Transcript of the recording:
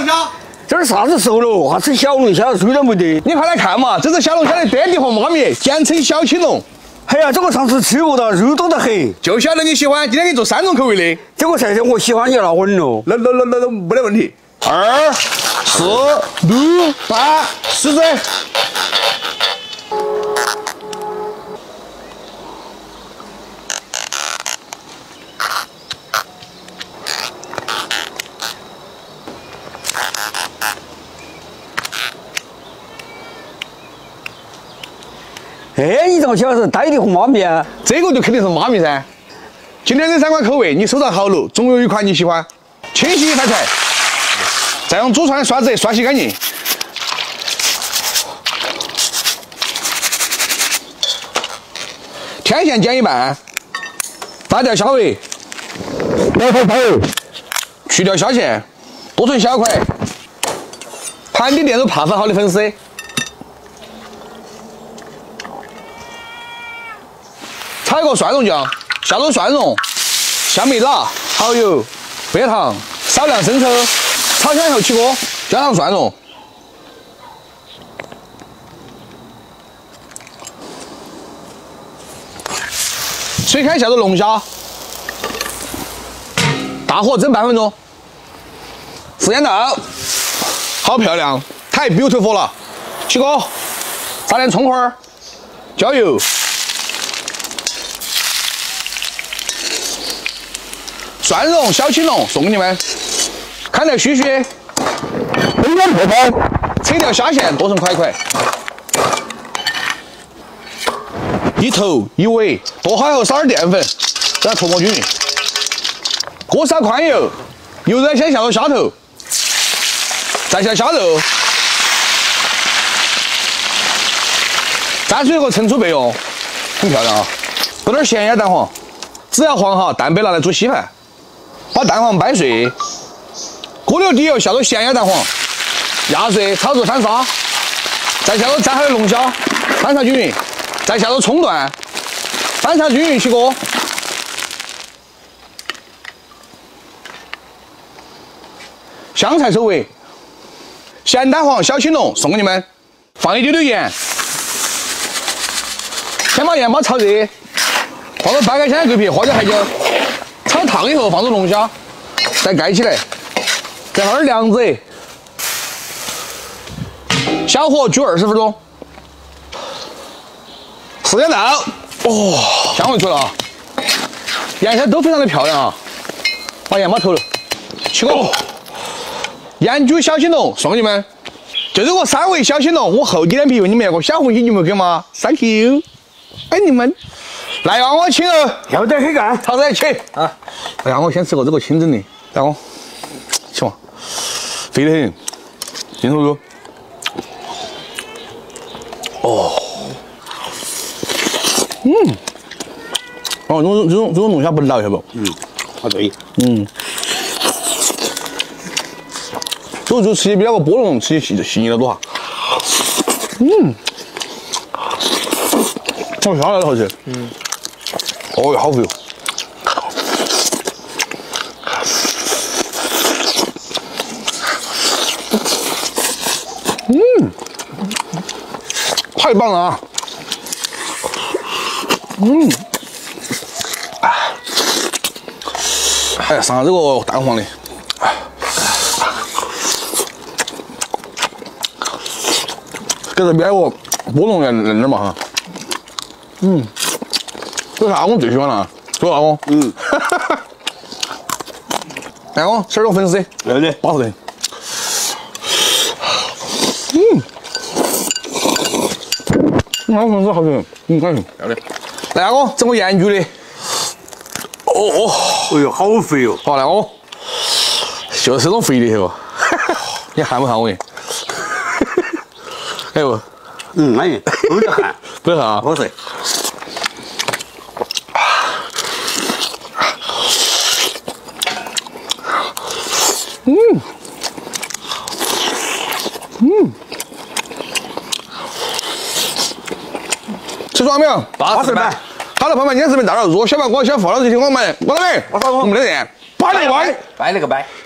虾。 这是啥子时候了？还吃小龙虾，虽然没得。 你快来看嘛，这是小龙虾的爹地和妈咪，简称小青龙。 哎呀，这个上次吃过的，肉多得很。 就晓得你喜欢，今天给你做3种口味的。 这个菜色我喜欢，你拿稳了。 那没得问题。2、4、6、8、10。 哎，你这个小子呆的和妈咪啊！ 这个就肯定是妈咪噻。今天这3款口味你收藏好了，总有一款你喜欢。清洗一盘菜，再用祖传的刷子刷洗干净。天线剪一半，拔掉虾尾，去掉虾线，剁成小块。盘底垫入帕粉好的粉丝。 炒一个蒜蓉酱，下入蒜蓉、香米辣、蚝油、白糖，少量生抽，炒香以后起锅，加上蒜蓉，水开下入龙虾，大火蒸半分钟，时间到，好漂亮，太 beautiful 了，起锅，撒点葱花、椒油。 蒜蓉小青龙送给你们，看得须须，风干破泡，扯掉虾线剁成块块，一头一尾剁好以后撒点淀粉，让它涂抹均匀。锅撒宽油，油热先下入虾头，再下虾肉，蘸水和盛出备用，很漂亮啊！搁点咸鸭蛋黄，只要黄哈，蛋白拿来煮稀饭。 把蛋黄掰碎，锅留底油下入咸鸭蛋黄，压碎炒至翻沙，再下入炸好的龙虾，翻炒均匀，再下入葱段，翻炒均匀起锅。香菜收尾，咸蛋黄小青龙送给你们，放一丢丢盐，先把盐巴炒热，放入半个香桂皮，花椒海椒。 炒烫以后放入龙虾，再盖起来，再放点凉子，小火煮20分钟。时间到，哦，香味出了啊！颜色都非常的漂亮啊！把盐巴投了，起锅。盐焗小青龙送给你们，就这个3味小青龙，我厚底脸皮为你们要个小红心，你们给吗 ？Thank you， 爱你们。 来让我请哦， 要得很干， 曹仔请啊！让我先吃个这个清蒸的，让我起嘛，肥得很，镜头哥。哦，哦，这种龙虾不老，晓得不？ 啊对， 就吃起比那个波龙吃起细腻得多哈。我下来了好吃。哦哟，好肥哦！太棒了啊！哎，上这个蛋黄的，给这边我波龙在那儿嘛哈。这啥我最喜欢了，做啥我？来我吃点粉丝， 来的， 巴适的。那粉丝好吃，感觉漂亮。来我整个盐焗的。哦， 哎呦，好肥哦！ 好来我，就是这种肥的哟。你喊不喊我？哎不？ 安逸，不得喊， 不得喊啊？ 好吃。 吃爽没有 ？80块。 好了，朋友们，今天视频到这。如果小白哥、小付老师听我们，我的妹，我没得电，拜了个拜， 拜了个拜。